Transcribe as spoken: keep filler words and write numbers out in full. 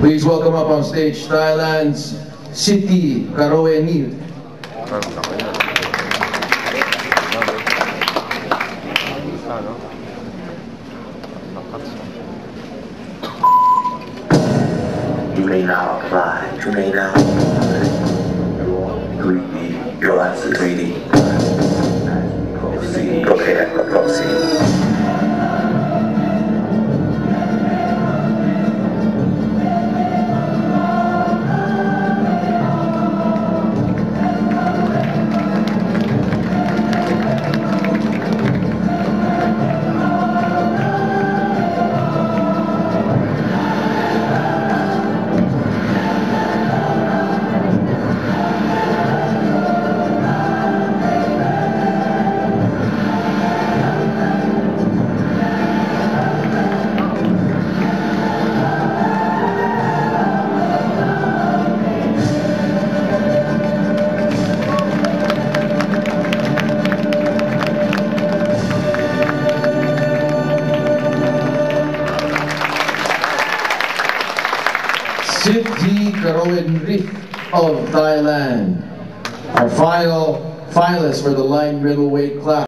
Please welcome up on stage Thailand's Siti Karoenil. You may now apply. You may now apply. three D. Your eyes are three D. Proceed. Okay, proceed. Siti Karoenil of Thailand, our final finalists for the light middleweight class.